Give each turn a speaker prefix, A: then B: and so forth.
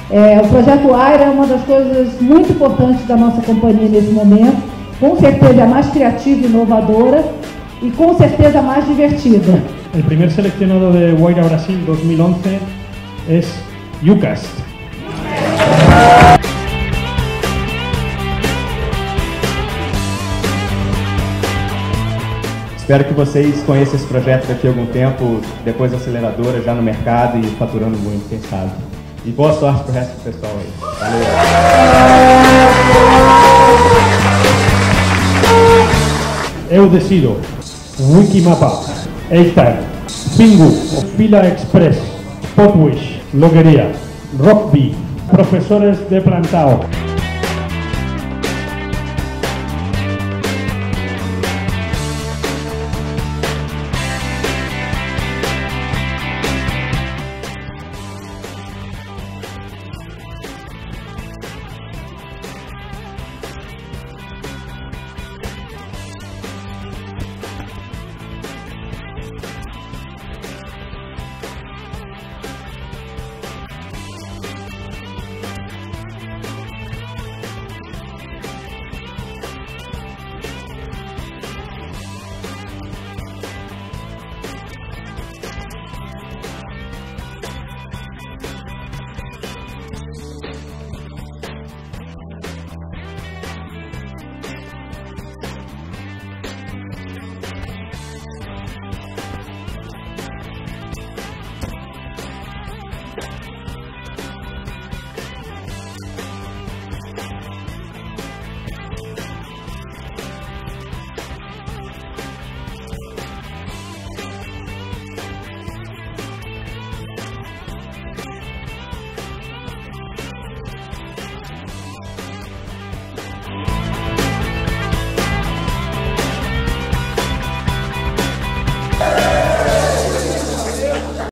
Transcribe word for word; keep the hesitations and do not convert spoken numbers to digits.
A: É, o projeto Aira é uma das coisas muito importantes da nossa companhia nesse momento, com certeza é a mais criativa e inovadora e com certeza a mais divertida.
B: O primeiro selecionado de Wayra Brasil dois mil e onze é Ucast.
C: Espero que vocês conheçam esse projeto daqui a algum tempo, depois da aceleradora, já no mercado e faturando muito, quem sabe. E boa sorte pro resto do pessoal aí. Valeu!
B: Eu decido. Wikimapa, Eitar, Pingu, Fila Express, Spotwish, Logueria, Rockbee, professores de plantão.